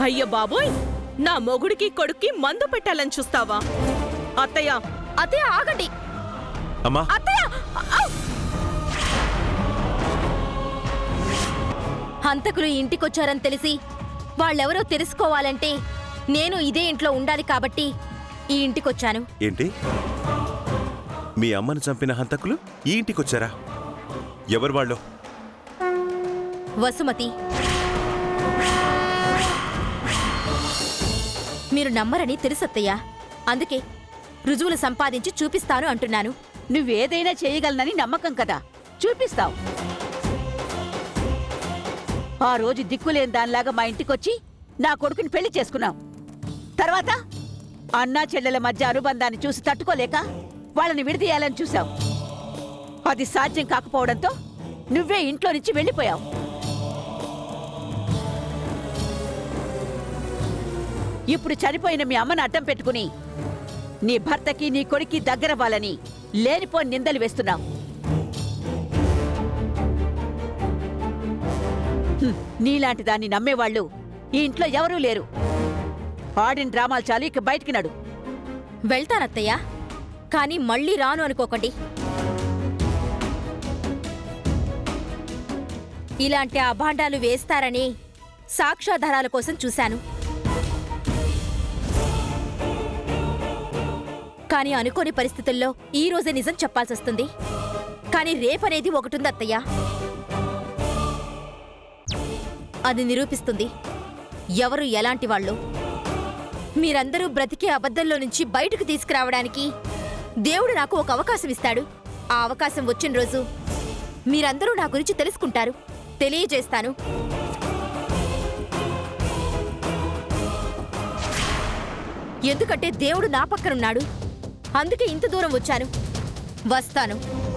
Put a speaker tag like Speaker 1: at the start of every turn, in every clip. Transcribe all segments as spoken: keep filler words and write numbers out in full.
Speaker 1: అయ్య బాబోయ్, నా మొగుడికి కొడుక్కి మందు పెట్టాలని చూస్తావా? అత్తయ్య
Speaker 2: అత్తయ్య ఆగండి.
Speaker 3: అమ్మా
Speaker 2: అత్తయ్య, హంతకులు ఇంటికొచ్చారని తెలిసి వాళ్ళెవరో తెలుసుకోవాలంటే నేను ఇదే ఇంట్లో ఉండాలి కాబట్టి ఈ ఇంటికొచ్చాను.
Speaker 3: ఏంటి, మీ అమ్మను చంపిన హంతకులు ఈ ఇంటికొచ్చారా? ఎవరు వాళ్ళు?
Speaker 2: వసుమతి. మీరు నమ్మరని తెలుసత్తయ్యా, అందుకే రుజువులు సంపాదించి చూపిస్తాను అంటున్నాను.
Speaker 4: నువ్వేదైనా చేయగలనని నమ్మకం కదా, చూపిస్తావు. ఆ రోజు దిక్కులేని దానిలాగా మా ఇంటికొచ్చి నా కొడుకుని పెళ్లి చేసుకున్నావు. తర్వాత అన్నా చెల్లెల మధ్య అనుబంధాన్ని చూసి తట్టుకోలేక వాళ్ళని విడదీయాలని చూశావు. అది సాధ్యం కాకపోవడంతో నువ్వే ఇంట్లో నుంచి వెళ్ళిపోయావు. ఇప్పుడు చనిపోయిన మీ అమ్మను అడ్డం పెట్టుకుని నీ భర్తకి నీ కొడుక్కి దగ్గరవ్వాలని లేనిపోని నిందలు వేస్తున్నావు. నీలాంటి దాన్ని నమ్మేవాళ్లు ఈ ఇంట్లో ఎవరూ లేరు. ఆడిన డ్రామాలు చాలు, ఇక బయటికి నడు.
Speaker 2: వెళ్తానత్తయ్యా, కానీ మళ్ళీ రాను అనుకోకండి. ఇలాంటి అభాండాలు వేస్తారని సాక్ష్యాధారాల కోసం చూశాను. కానీ అనుకోని పరిస్థితుల్లో ఈ రోజే నిజం చెప్పాల్సొస్తుంది. కానీ రేపనేది ఒకటుంది అత్తయ్య, అది నిరూపిస్తుంది ఎవరు ఎలాంటి వాళ్ళు. మీరందరూ బ్రతికే అబద్ధంలో నుంచి బయటకు తీసుకురావడానికి దేవుడు నాకు ఒక అవకాశం ఇస్తాడు. ఆ అవకాశం వచ్చిన రోజు మీరందరూ నా గురించి తెలుసుకుంటారు, తెలియజేస్తాను. ఎందుకంటే దేవుడు నా పక్కనున్నాడు, అందుకే ఇంత దూరం వచ్చాను. వస్తాను.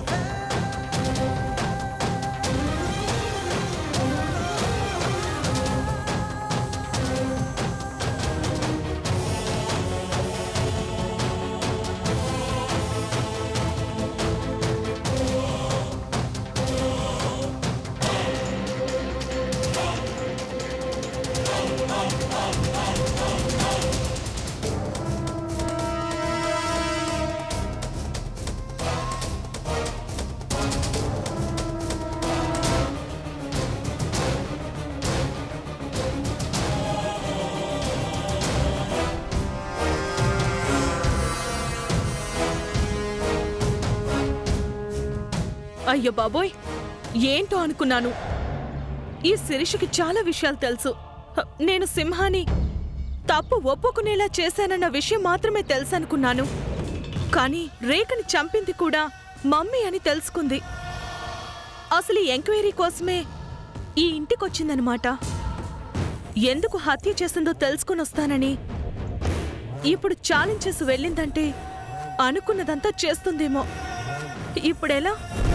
Speaker 1: అయ్యో బాబోయ్, ఏంటో అనుకున్నాను. ఈ శిరీషకి చాలా విషయాలు తెలుసు. నేను సింహాని తప్పు ఒప్పుకునేలా చేశానన్న విషయం మాత్రమే తెలుసనుకున్నాను. కానీ రేఖని చంపింది కూడా మమ్మీ అని తెలుసుకుంది. అసలు ఈ ఎంక్వైరీ కోసమే ఈ ఇంటికొచ్చిందనమాట. ఎందుకు హత్య చేసిందో తెలుసుకుని వస్తానని ఇప్పుడు ఛాలెంజ్ చేసి వెళ్ళిందంటే అనుకున్నదంతా చేస్తుందేమో. ఇప్పుడెలా?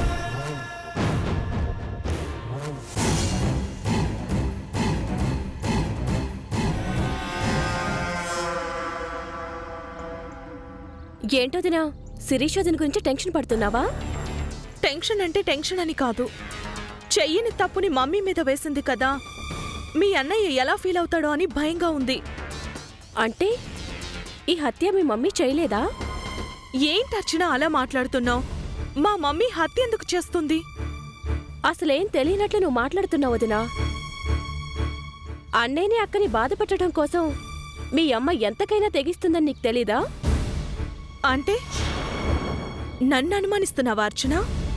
Speaker 2: ఏంటో దినా, శిరీష్ వదిన గురించి టెన్షన్ పడుతున్నావా?
Speaker 1: టెన్షన్ అంటే టెన్షన్ అని కాదు. చెయ్యని తప్పుని మమ్మీ మీద వేసింది కదా, మీ అన్నయ్య ఎలా ఫీల్ అవుతాడో అని భయంగా ఉంది.
Speaker 2: అంటే ఈ హత్య మీ మమ్మీ చేయలేదా?
Speaker 1: ఏంటర్చనా అలా మాట్లాడుతున్నావు? మా మమ్మీ హత్య ఎందుకు చేస్తుంది?
Speaker 2: అసలేం తెలియనట్లు నువ్వు మాట్లాడుతున్నావు వదినా. అన్నయ్యని అక్కని బాధ పెట్టడం కోసం మీ అమ్మ ఎంతకైనా తెగిస్తుందని నీకు తెలీదా?
Speaker 1: అంటే నన్ను అనుమానిస్తున్నావా అర్చన?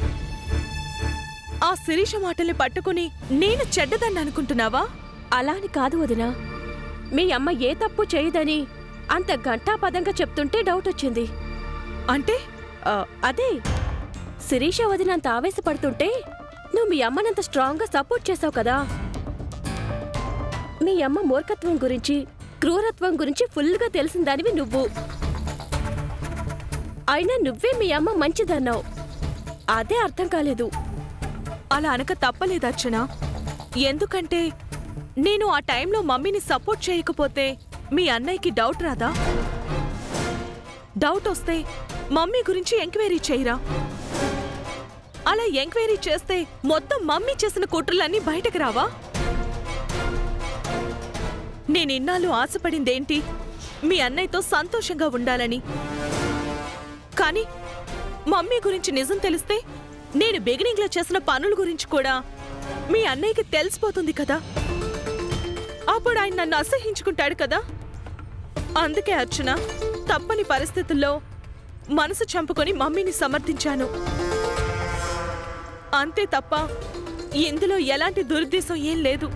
Speaker 1: ఆ శిరీష మాటల్ని పట్టుకుని నేను చెడ్డదాన్ని అనుకుంటున్నావా?
Speaker 2: అలా అని కాదు వదినా, మీ అమ్మ ఏ తప్పు చేయదని అంత ఘంటాపదంగా చెప్తుంటే డౌట్ వచ్చింది.
Speaker 1: అంటే
Speaker 2: అదే శిరీష వదిన అంత ఆవేశపడుతుంటే నువ్వు మీ అమ్మనంత స్ట్రాంగ్గా సపోర్ట్ చేసావు కదా. మీ అమ్మ మూర్ఖత్వం గురించి, క్రూరత్వం గురించి ఫుల్గా తెలిసిందానివి నువ్వు. అయినా నువ్వే మీ అమ్మ మంచిదన్నావు, అదే అర్థం కాలేదు.
Speaker 1: అలా అనక తప్పలేదు అర్చన. ఎందుకంటే నేను ఆ టైంలో మమ్మీని సపోర్ట్ చేయకపోతే మీ అన్నయ్యకి డౌట్ రాదా? డౌట్ వస్తే మమ్మీ గురించి ఎంక్వైరీ చేయరా? అలా ఎంక్వైరీ చేస్తే మొత్తం మమ్మీ చేసిన కుట్రలన్నీ బయటకు రావా? నేనిన్నాళ్ళు ఆశపడిందేంటి? మీ అన్నయ్యతో సంతోషంగా ఉండాలని. కానీ మమ్మీ గురించి నిజం తెలిస్తే నేను బిగినింగ్లో చేసిన పనుల గురించి కూడా మీ అన్నయ్యకి తెలిసిపోతుంది కదా. అప్పుడు ఆయన నన్ను అసహించుకుంటాడు కదా. అందుకే అర్చన, తప్పని పరిస్థితుల్లో మనసు చంపుకొని మమ్మీని సమర్థించాను. అంతే తప్ప ఇందులో ఎలాంటి దురుద్దేశం ఏం లేదు.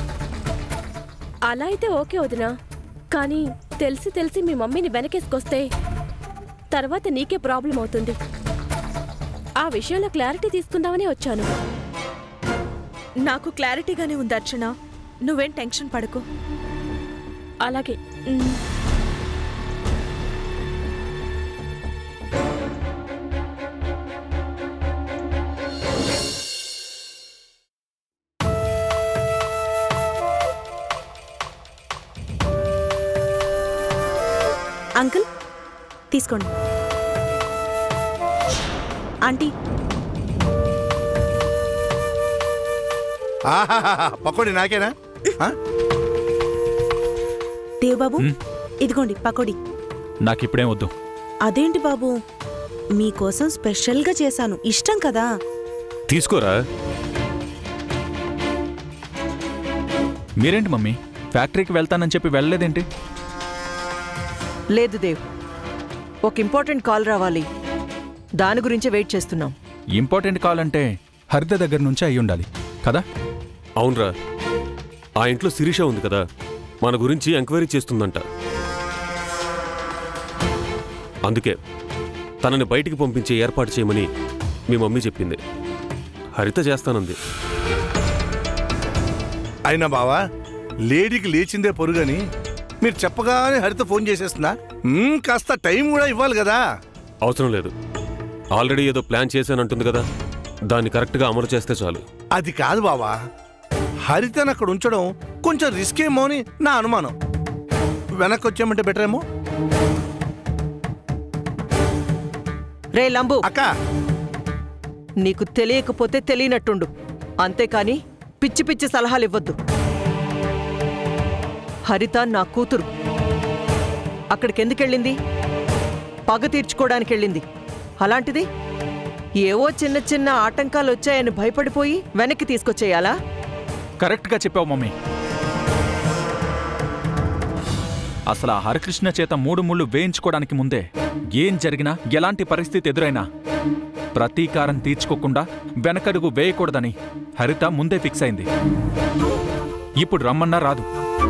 Speaker 5: అలా అయితే ఓకే వదినా, కానీ తెలిసి తెలిసి మీ మమ్మీని వెనకేసుకొస్తే తర్వాత నీకే ప్రాబ్లం అవుతుంది. ఆ విషయంలో క్లారిటీ తీసుకుందామని వచ్చాను.
Speaker 1: నాకు క్లారిటీగానే ఉంది అర్చన, నువ్వేం టెన్షన్ పడకు.
Speaker 5: అలాగే.
Speaker 6: అంకుల్ తీసుకోండి. ఆంటీ
Speaker 7: పకోడీ నాకేనా?
Speaker 6: దేవబాబు ఇదిగోండి పకోడీ.
Speaker 8: నాకిప్పుడేం వద్దు.
Speaker 6: అదేంటి బాబు, మీకోసం స్పెషల్గా చేశాను, ఇష్టం కదా.
Speaker 8: తీసుకోరా. మీరేంటి మమ్మీ ఫ్యాక్టరీకి వెళ్తానని చెప్పి వెళ్ళలేదేంటి?
Speaker 9: లేదు దేవ్, ఒక ఇంపార్టెంట్ కాల్ రావాలి, దాని గురించి వెయిట్ చేస్తున్నాం.
Speaker 8: ఇంపార్టెంట్ కాల్ అంటే హరిత దగ్గర నుంచి అయి ఉండాలి కదా?
Speaker 10: అవునరా, ఆ ఇంట్లో శిరీష ఉంది కదా, మన గురించి ఎంక్వైరీ చేస్తుందంట. అందుకే తనని బయటికి పంపించే ఏర్పాటు చేయమని మీ మమ్మీ చెప్పింది. హరిత చేస్తానంది.
Speaker 7: అయినా బావా, లేడీకి లేచిందే పొరుగని మీరు చెప్పగానే హరిత ఫోన్ చేసేస్తున్నా? కాస్త టైం కూడా ఇవ్వాలి కదా.
Speaker 10: అవసరం లేదు, ఆల్రెడీ ఏదో ప్లాన్ చేశానంటుంది కదా, దాన్ని కరెక్ట్గా అమలు చేస్తే చాలు.
Speaker 7: అది కాదు బావా, హరితను అక్కడ ఉంచడం కొంచెం రిస్క్ ఏమో అని నా అనుమానం. వెనక్కి వచ్చామంటే బెటర్ ఏమో.
Speaker 9: రే లంబు,
Speaker 7: అక్క
Speaker 9: నీకు తెలియకపోతే తెలియనట్టుండు, అంతేకాని పిచ్చి పిచ్చి సలహాలు ఇవ్వద్దు. హరిత నా కూతురు. అక్కడికెందుకెళ్ళింది? పగ తీర్చుకోవడానికి వెళ్ళింది. అలాంటిది ఏవో చిన్న చిన్న ఆటంకాలు వచ్చాయని భయపడిపోయి వెనక్కి తీసుకొచ్చేయాలా?
Speaker 8: కరెక్ట్గా చెప్పావు మమ్మీ. అసలు ఆ హరికృష్ణ చేత మూడు ముళ్ళు వేయించుకోవడానికి ముందే ఏం జరిగినా, ఎలాంటి పరిస్థితి ఎదురైనా ప్రతీకారం తీర్చుకోకుండా వెనకడుగు వేయకూడదని హరిత ముందే ఫిక్స్ అయింది. ఇప్పుడు రమ్మన్నా రాదు.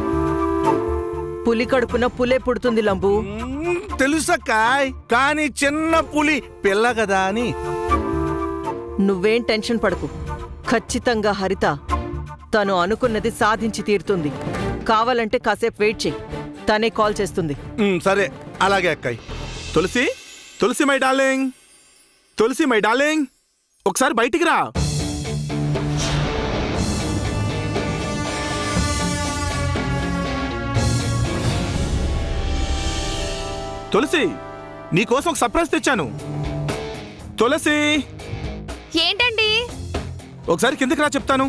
Speaker 9: పులి కడుపున పులే పుడుతుంది లంబు.
Speaker 7: తెలుసక్కాయ్, కానీ చిన్న పులి పిల్ల కదా అని.
Speaker 9: నువ్వేం టెన్షన్ పడకు, ఖచ్చితంగా హరిత తను అనుకున్నది సాధించి తీరుతుంది. కావాలంటే కాసేపు వెయిట్ చెయ్యి, తనే కాల్ చేస్తుంది.
Speaker 7: సరే అలాగే అక్కాయ్. Tulasi, Tulasi my darling, Tulasi my darling, ఒకసారి బయటికి రా. తులసి, నీకోసం ఒక సర్ప్రైజ్ తెచ్చాను. తులసి,
Speaker 2: ఏంటండి?
Speaker 7: ఒకసారి కిందకి రా, చెప్తాను.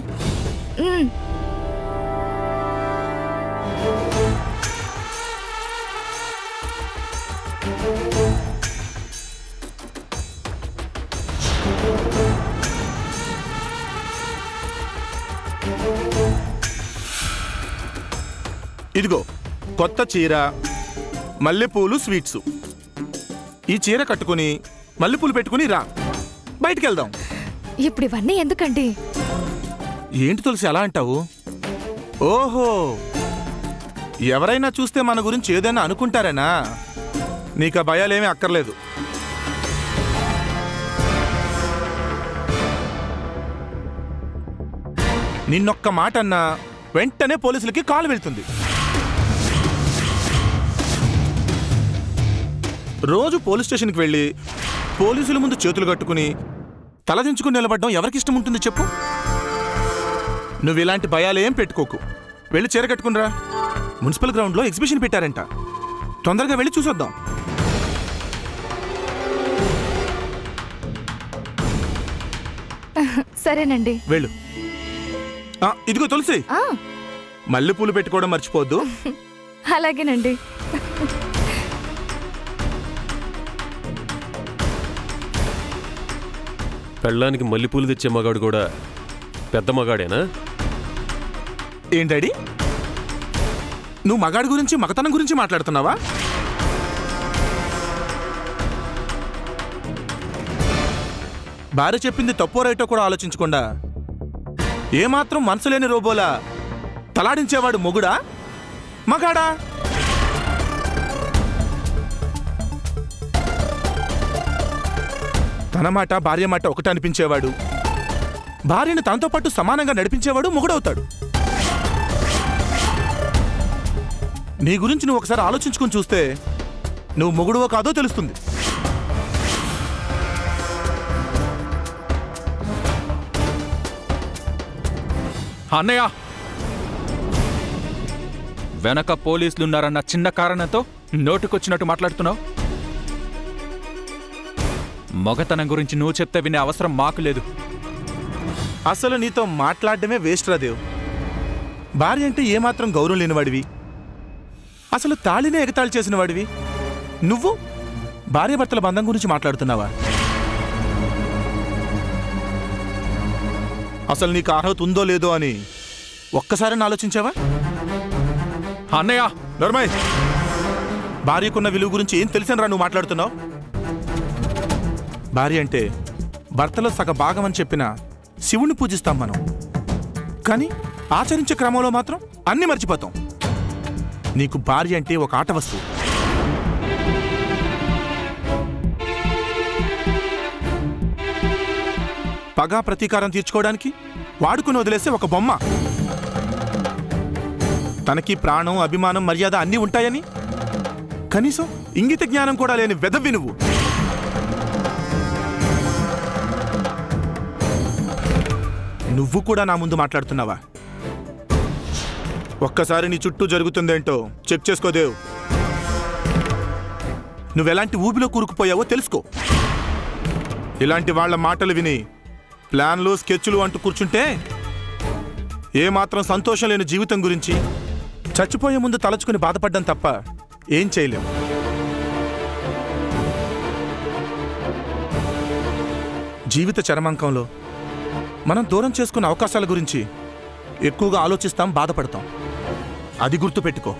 Speaker 7: ఇదిగో కొత్త చీర, మల్లెపూలు, స్వీట్స్. ఈ చీర కట్టుకుని మల్లెపూలు పెట్టుకుని రా, బయటికి వెళ్దాం.
Speaker 2: ఇప్పుడు ఇవన్నీ ఎందుకండి?
Speaker 7: ఏంటి తులసి అలా అంటావు? ఓహో, ఎవరైనా చూస్తే మన గురించి ఏదైనా అనుకుంటారేనా? నీకు ఆ భయాలేమీ అక్కర్లేదు. నిన్నొక్క మాట అన్నా వెంటనే పోలీసులకి కాల్ వెళ్తుంది. రోజు పోలీస్ స్టేషన్కి వెళ్ళి పోలీసుల ముందు చేతులు కట్టుకుని తలదించుకుని నిలబడడం ఎవరికిష్టం ఉంటుంది చెప్పు? నువ్వు ఇలాంటి భయాలేం పెట్టుకోకు. వెళ్ళి చీర కట్టుకునిరా. మున్సిపల్ గ్రౌండ్లో ఎగ్జిబిషన్ పెట్టారంట, తొందరగా వెళ్ళి చూసొద్దాం.
Speaker 2: సరేనండి,
Speaker 7: వెళ్ళు. ఇదిగో తులసి, మల్లెపూలు పెట్టుకోవడం మర్చిపోద్దు.
Speaker 2: అలాగేనండి.
Speaker 10: పెళ్ళానికి మల్లెపూలు తెచ్చే మగాడు కూడా పెద్ద మగాడేనా?
Speaker 7: ఏంటడి, నువ్వు మగాడి గురించి మగతనం గురించి మాట్లాడుతున్నావా? భార్య చెప్పింది తప్పో రైటో కూడా ఆలోచించకుండా ఏమాత్రం మనసులేని రోబోలా తలాడించేవాడు మొగుడా మగాడా? తన మాట భార్య మాట ఒకటి అనిపించేవాడు, భార్యను తనతో పాటు సమానంగా నడిపించేవాడు మొగుడవుతాడు. నీ గురించి నువ్వు ఒకసారి ఆలోచించుకుని చూస్తే నువ్వు మొగుడువో కాదో తెలుస్తుంది.
Speaker 8: అన్నయ్య, వెనక పోలీసులున్నారన్న చిన్న కారణంతో నోటుకొచ్చినట్టు మాట్లాడుతున్నావు. మగతనం గురించి నువ్వు చెప్తే వినే అవసరం మాకు లేదు.
Speaker 7: అసలు నీతో మాట్లాడడమే వేస్ట్ రాదేవ్. భార్య అంటే ఏమాత్రం గౌరవం లేనివాడివి, అసలు తాళినే ఎగతాళి చేసిన వాడివి నువ్వు భార్యాభర్తల బంధం గురించి మాట్లాడుతున్నావా? అసలు నీకు అర్హత ఉందో లేదో అని ఒక్కసారి ఆలోచించావా?
Speaker 8: అన్నయ్య
Speaker 7: నర్మయ్, భార్యకున్న విలువ గురించి ఏం తెలిసినరా నువ్వు మాట్లాడుతున్నావు? భార్య అంటే భర్తలో సగ భాగం అని చెప్పిన శివుణ్ణి పూజిస్తాం మనం, కానీ ఆచరించే క్రమంలో మాత్రం అన్ని మర్చిపోతాం. నీకు భార్య అంటే ఒక ఆట వస్తువు. పగా ప్రతీకారం తీర్చుకోవడానికి వాడుకుని వదిలేసే ఒక బొమ్మ. తనకి ప్రాణం, అభిమానం, మర్యాద అన్నీ ఉంటాయని కనీసం ఇంగిత జ్ఞానం కూడా లేని వెదవ్వి నువ్వు. నువ్వు కూడా నా ముందు మాట్లాడుతున్నావా? ఒక్కసారి నీ చుట్టూ జరుగుతుందేంటో చెక్ చేసుకోదేవ్. నువ్వెలాంటి ఊబిలో కూరుకుపోయావో తెలుసుకో. ఇలాంటి వాళ్ల మాటలు విని ప్లాన్లు, స్కెచ్లు అంటూ కూర్చుంటే ఏమాత్రం సంతోషం లేని జీవితం గురించి చచ్చిపోయే ముందు తలచుకుని బాధపడ్డం తప్ప ఏం చేయలేం. జీవిత చరమాంకంలో మనం దూరం చేసుకున్న అవకాశాల గురించి ఎక్కువగా ఆలోచిస్తాం, బాధపడతాం. అది గుర్తుపెట్టుకో.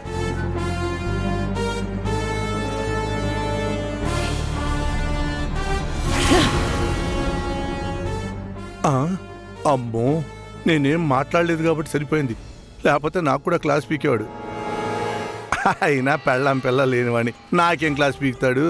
Speaker 11: అమ్మో, నేనేం మాట్లాడలేదు కాబట్టి సరిపోయింది, లేకపోతే నాకు కూడా క్లాస్ పీకేవాడు. అయినా పెళ్ళాం పిల్ల లేనివాడిని నాకేం క్లాస్ పీకుతాడు?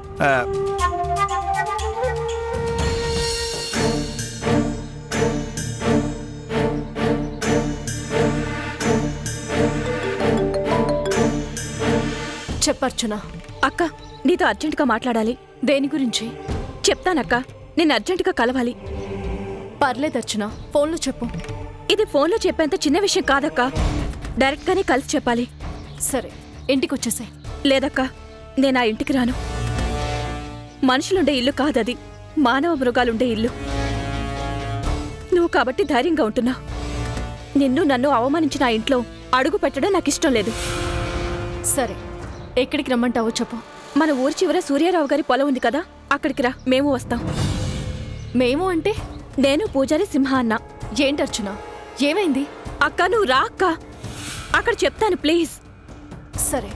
Speaker 5: చెప్పర్చునా. అక్క, నీతో అర్జెంటుగా మాట్లాడాలి. దేని గురించి? చెప్తానక్క, నేను అర్జెంటుగా కలవాలి. పర్లేదు అర్చునా, ఫోన్లో చెప్పు. ఇది ఫోన్లో చెప్పేంత చిన్న విషయం కాదక్క, డైరెక్ట్గానే కలిసి చెప్పాలి. సరే, ఇంటికి వచ్చేసాయి. లేదక్క, నేను ఆ ఇంటికి రాను. మనుషులుండే ఇల్లు కాదది, మానవ మృగాలుండే ఇల్లు. నువ్వు కాబట్టి ధైర్యంగా ఉంటున్నావు. నిన్ను నన్ను అవమానించిన ఆ ఇంట్లో అడుగు పెట్టడం నాకు ఇష్టం లేదు. సరే, ఎక్కడికి రమ్మంటావో చెప్పు. మన ఊరి చివర సూర్యారావు గారి పొలం ఉంది కదా, అక్కడికి రా, మేము వస్తాం. మేము అంటే? నేను పూజారి సింహ అన్న. ఏంటర్చునా, ఏమైంది? అక్క, నువ్వు రా అక్క, అక్కడ చెప్తాను ప్లీజ్. సరే.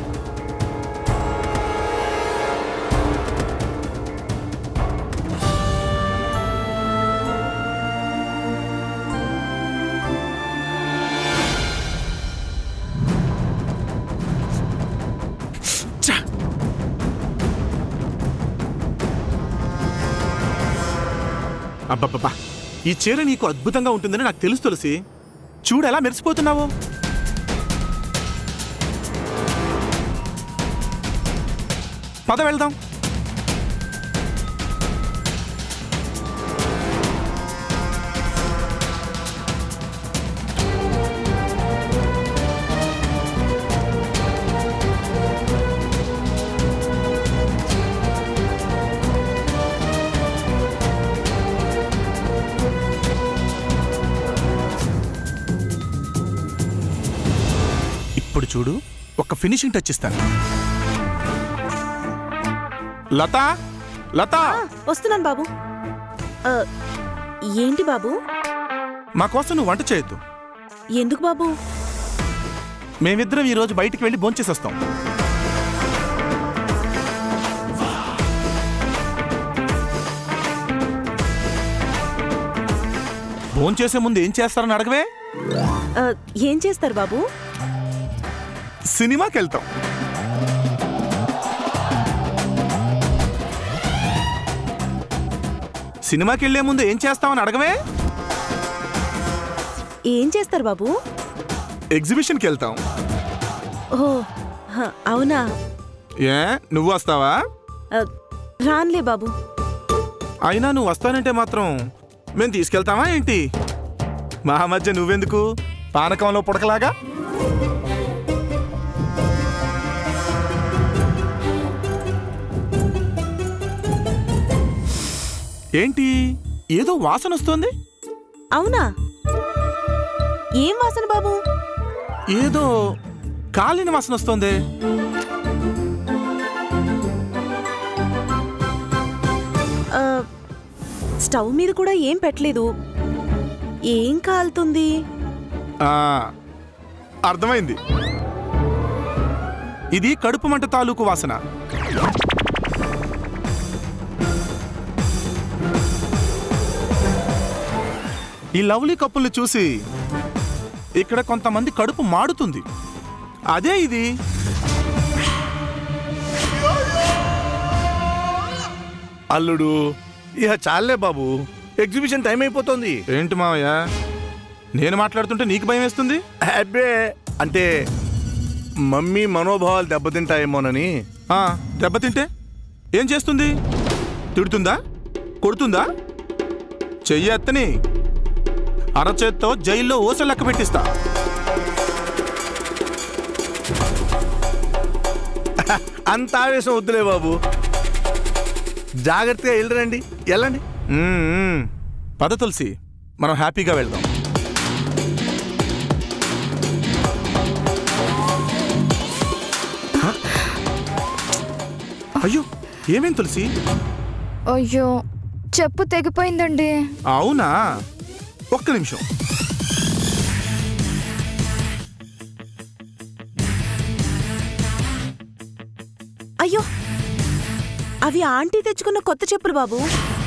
Speaker 7: అబ్బబ్బబ్బా, ఈ చీర నీకు అద్భుతంగా ఉంటుందని నాకు తెలుసు తులసి. చూడు ఎలా మెరిసిపోతున్నావో. పద వెళ్దాం. చూడు, ఒక ఫినిషింగ్ టచ్ ఇస్తాను. లత లత
Speaker 6: వస్తున్నాను బాబు. ఆ, ఏంటి బాబు?
Speaker 7: మా కోసం నువ్వు వంట చేయొద్దు.
Speaker 6: ఎందుకు బాబు?
Speaker 7: మేమిద్దరం ఈరోజు బయటికి వెళ్ళి భోంచేసి వస్తాం. భోంచేసే ముందు ఏం చేస్తారని అడగవే.
Speaker 6: ఆ, ఏం చేస్తారు బాబు?
Speaker 7: సినిమాకి వెళ్తాం. సినిమాకి వెళ్లే ముందు ఏం చేస్తామని అడగవే.
Speaker 6: ఏం చేస్తారు బాబు?
Speaker 7: ఎగ్జిబిషన్కి వెళ్తాం.
Speaker 6: ఓ హ, అవునా?
Speaker 7: ఏ నువ్వు వస్తావా?
Speaker 6: ఆ, రాన్లే బాబు.
Speaker 7: అయినా నువ్వు వస్తానంటే మాత్రం మేము తీసుకెళ్తావా ఏంటి? మా మధ్య నువ్వెందుకు పానకంలో పుడకలాగా? ఏంటి ఏదో వాసన వస్తోంది?
Speaker 6: అవునా? ఏం వాసన బాబు?
Speaker 7: ఏదో కాలిన వాసన వస్తోంది.
Speaker 6: ఆ, స్టవ్ మీద కూడా ఏం పెట్టలేదు. ఏం కాలుతుంది?
Speaker 7: ఆ, అర్థమైంది. ఇది కడుపు మంట తాలూకు వాసన. ఈ లవ్లీ కప్పుల్ని చూసి ఇక్కడ కొంతమంది కడుపు మాడుతుంది. అదే ఇది.
Speaker 11: అల్లుడు ఇహ చాలే బాబు, ఎగ్జిబిషన్ టైం అయిపోతుంది.
Speaker 7: ఏంటి మావయ్య, నేను మాట్లాడుతుంటే నీకు భయం వేస్తుంది?
Speaker 11: అబ్బే, అంటే మమ్మీ మనోభావాలు దెబ్బతింటాయేమోనని.
Speaker 7: ఆ, దెబ్బతింటే ఏం చేస్తుంది? తిడుతుందా? కొడుతుందా? చెయ్యి ఎత్తని అరచేత్తో జైల్లో ఊస లెక్క పెట్టిస్తా.
Speaker 11: అంత ఆవేశం వద్దులే బాబు, జాగ్రత్తగా వెళ్ళరండి. వెళ్ళండి.
Speaker 7: పద తులసి, మనం హ్యాపీగా వెళ్దాం. అయ్యో, ఏమేం తులసి?
Speaker 12: అయ్యో, చెప్పు తెగిపోయిందండి.
Speaker 7: అవునా? ఒక్క నిమిషం.
Speaker 6: అయ్యో, అవి ఆంటీ తెచ్చుకున్న కొత్త చెప్పులు బాబు.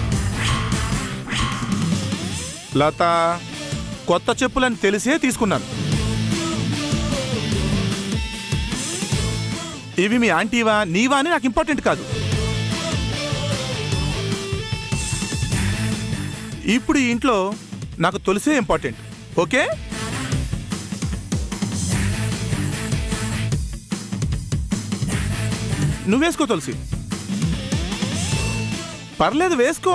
Speaker 7: లత, కొత్త చెప్పులని తెలిసే తీసుకున్నాను. ఇవి మీ ఆంటీవా నీవా అని నాకు ఇంపార్టెంట్ కాదు. ఇప్పుడు ఈ ఇంట్లో నాకు తులసే ఇంపార్టెంట్. ఓకే? నువ్వేసుకో తులసి. పర్లేదు, వేసుకో.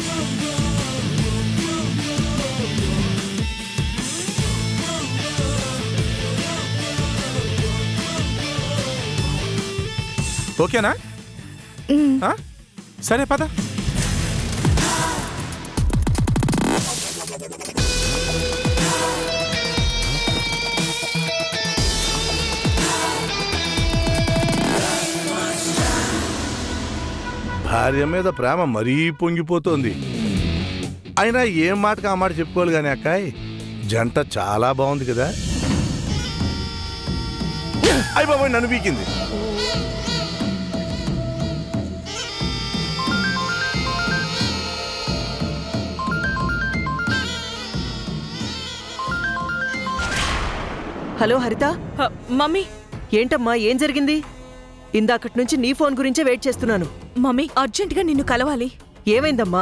Speaker 7: ఓకేనా? సరే పద.
Speaker 11: భార్య మీద ప్రేమ మరీ పొంగిపోతోంది. అయినా ఏం మాటకు ఆ మాట చెప్పుకోవాలి కానీ అక్కాయ్, జంట చాలా బాగుంది కదా. అయ్య బాబోయ్, నన్ను పీకింది.
Speaker 9: హలో హరిత.
Speaker 1: మమ్మీ.
Speaker 9: ఏంటమ్మా, ఏం జరిగింది? ఇందాకటి నుంచి నీ ఫోన్ గురించే వెయిట్ చేస్తున్నాను.
Speaker 1: మమ్మీ, అర్జెంటుగా నిన్ను కలవాలి.
Speaker 9: ఏమైందమ్మా?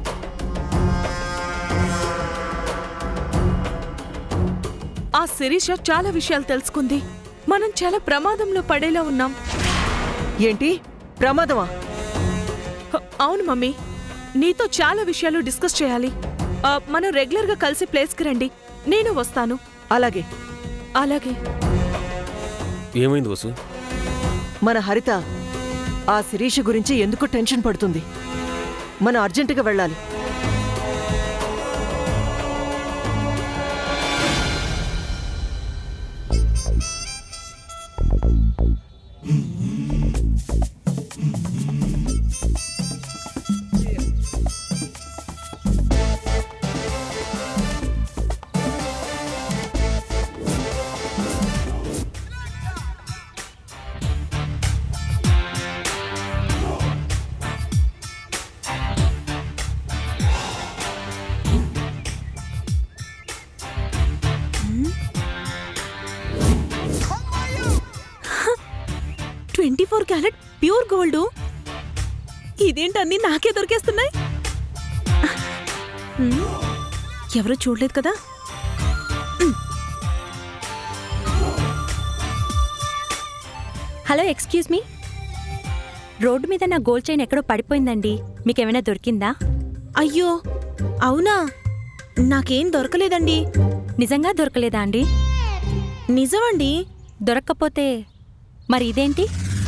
Speaker 1: ఆ శిరీష చాలా విషయాలు తెలుసుకుంది. మనం చాలా ప్రమాదంలో పడేలా ఉన్నాం.
Speaker 9: ఏంటి ప్రమాదమా?
Speaker 1: అవును మమ్మీ, నీతో చాలా విషయాలు డిస్కస్ చేయాలి. మనం రెగ్యులర్గా కలిసి ప్లేస్కి రండి, నేను వస్తాను.
Speaker 9: అలాగే
Speaker 1: అలాగే.
Speaker 10: ఏమైంది వసు?
Speaker 9: మన హరిత ఆ శిరీష గురించి ఎందుకు టెన్షన్ పడుతుంది. మనం అర్జెంటుగా వెళ్ళాలి.
Speaker 1: Four carat pure gold. ఇదేంటన్నీ నాకే దొరికేస్తున్నాయి? హ్మ్, ఎవరూ చూడలేదు కదా?
Speaker 13: Hello, excuse me. రోడ్డు మీద నా గోల్డ్ చైన్ ఎక్కడో పడిపోయిందండి. మీకేమైనా దొరికిందా?
Speaker 1: అయ్యో అవునా, నాకేం దొరకలేదండి.
Speaker 13: నిజంగా దొరకలేదా అండి?
Speaker 1: నిజమండి.
Speaker 13: దొరక్కపోతే మరి ఇదేంటి?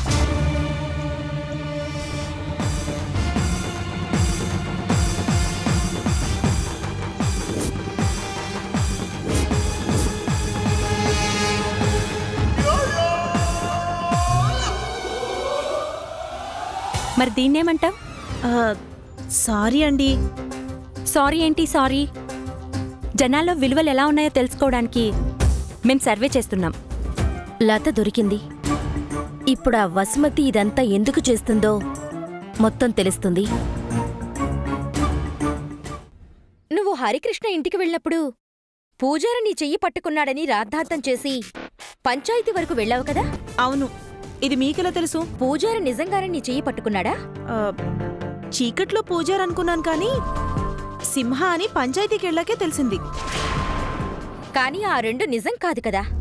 Speaker 13: మరి దీన్నేమంటావు?
Speaker 1: సారీ అండి.
Speaker 13: సారీ ఏంటి సారీ? జనాల్లో విలువలు ఎలా ఉన్నాయో తెలుసుకోవడానికి మేం సర్వే చేస్తున్నాం.
Speaker 2: లత దొరికింది. ఇప్పుడు ఆ వసుమతి ఇదంతా ఎందుకు చేస్తుందో మొత్తం తెలుస్తుంది. నువ్వు హరికృష్ణ ఇంటికి వెళ్ళినప్పుడు పూజారి నీ చెయ్యి పట్టుకున్నాడని రాద్ధాంతం చేసి పంచాయతీ వరకు వెళ్ళావు కదా?
Speaker 1: అవును. ఇది మీకెలా తెలుసు?
Speaker 2: పూజారి నిజంగానే నీ చెయ్యి పట్టుకున్నాడా?
Speaker 1: చీకట్లో పూజారి అనుకున్నాను, కానీ సింహ అని పంచాయతీకి వెళ్ళాకే తెలిసింది.
Speaker 2: కానీ ఆ రెండు నిజం కాదు కదా?